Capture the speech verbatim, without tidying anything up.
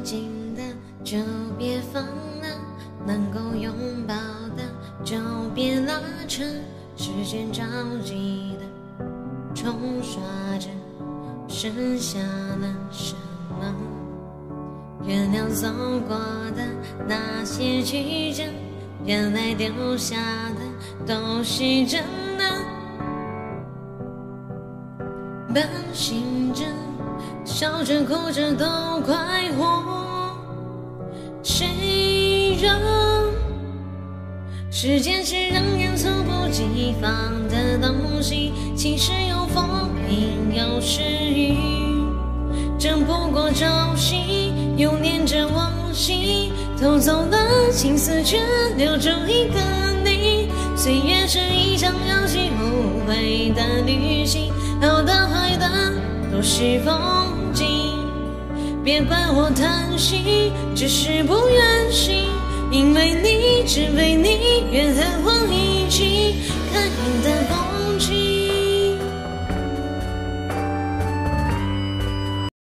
近的就别放了，能够拥抱的就别拉扯，时间着急的冲刷着，剩下了什么？原谅走过的那些曲折，原来丢下的都是真的。奔行着，笑着哭着都快活，谁让时间是让人猝不及防的东西，其实有风平有时雨，争不过朝夕，又念着往昔，偷走了青丝却留住一个你。岁月是一场有去无回的旅行，好的坏的都是风景，别怪我贪心，只是不愿醒，因为你只为你愿和我一起看云淡风